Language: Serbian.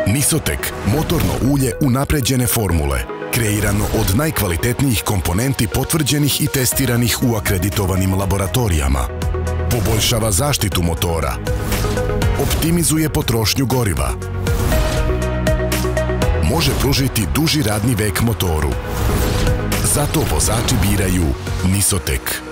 Nisotek, motorno ulje unapređene formule, kreirano od najkvalitetnijih komponenti potvrđenih i testiranih u akreditovanim laboratorijama. Poboljšava zaštitu motora, optimizuje potrošnju goriva, može pružiti duži radni vek motoru. Zato vozači biraju Nisotek.